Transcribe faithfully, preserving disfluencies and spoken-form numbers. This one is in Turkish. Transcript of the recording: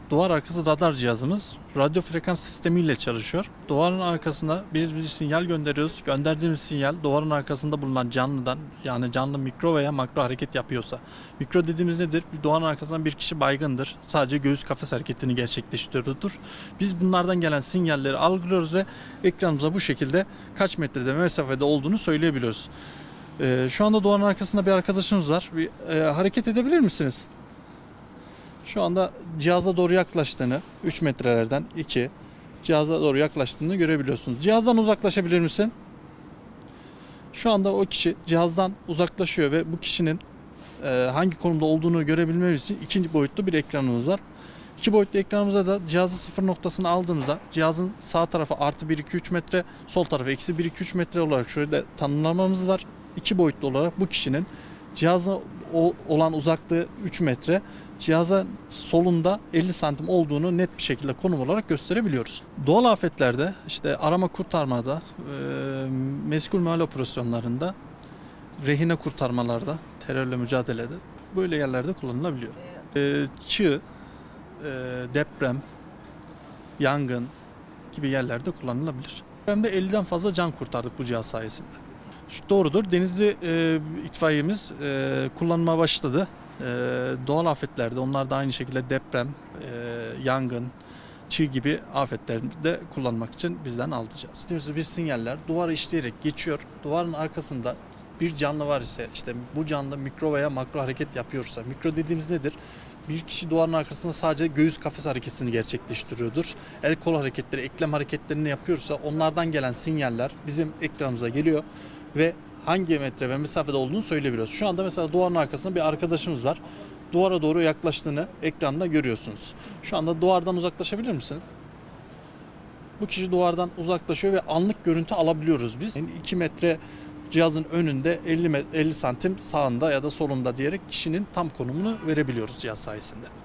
Duvar arkası radar cihazımız radyo frekans sistemiyle çalışıyor. Duvarın arkasında biz bir sinyal gönderiyoruz. Gönderdiğimiz sinyal duvarın arkasında bulunan canlıdan, yani canlı mikro veya makro hareket yapıyorsa. Mikro dediğimiz nedir? Bir duvarın arkasından bir kişi baygındır. Sadece göğüs kafes hareketini gerçekleştiriyordur. Biz bunlardan gelen sinyalleri algılıyoruz ve ekranımıza bu şekilde kaç metrede mesafede olduğunu söyleyebiliyoruz. Ee, şu anda duvarın arkasında bir arkadaşımız var. Bir e, hareket edebilir misiniz? Şu anda cihaza doğru yaklaştığını, üç metrelerden iki cihaza doğru yaklaştığını görebiliyorsunuz. Cihazdan uzaklaşabilir misin? Şu anda o kişi cihazdan uzaklaşıyor ve bu kişinin e, hangi konumda olduğunu görebilmemiz için ikinci boyutlu bir ekranımız var. İki boyutlu ekranımızda da cihazın sıfır noktasını aldığımızda cihazın sağ tarafı artı bir iki üç metre, sol tarafı eksi bir iki üç metre olarak şöyle tanımlamamız var. İki boyutlu olarak bu kişinin cihaza olan uzaklığı üç metre, cihaza solunda elli santim olduğunu net bir şekilde konum olarak gösterebiliyoruz. Doğal afetlerde, işte arama kurtarmada, e, meskul meal operasyonlarında, rehine kurtarmalarda, terörle mücadelede böyle yerlerde kullanılabiliyor. E, çığ, e, deprem, yangın gibi yerlerde kullanılabilir. Depremde elliden fazla can kurtardık bu cihaz sayesinde. Şu doğrudur. Denizli e, itfaiyemiz e, kullanmaya başladı. E, doğal afetlerde, onlar da aynı şekilde deprem, e, yangın, çığ gibi afetlerde kullanmak için bizden alacağız. Bir sinyaller duvarı işleyerek geçiyor. Duvarın arkasında bir canlı var ise, işte bu canlı mikro veya makro hareket yapıyorsa, mikro dediğimiz nedir? Bir kişi duvarın arkasında sadece göğüs kafes hareketini gerçekleştiriyordur. El kol hareketleri, eklem hareketlerini yapıyorsa onlardan gelen sinyaller bizim ekranımıza geliyor ve hangi metre ve mesafede olduğunu söyleyebiliyoruz. Şu anda mesela duvarın arkasında bir arkadaşımız var. Duvara doğru yaklaştığını ekranda görüyorsunuz. Şu anda duvardan uzaklaşabilir misiniz? Bu kişi duvardan uzaklaşıyor ve anlık görüntü alabiliyoruz biz. Yani iki metre cihazın önünde, elli santim sağında ya da solunda diyerek kişinin tam konumunu verebiliyoruz cihaz sayesinde.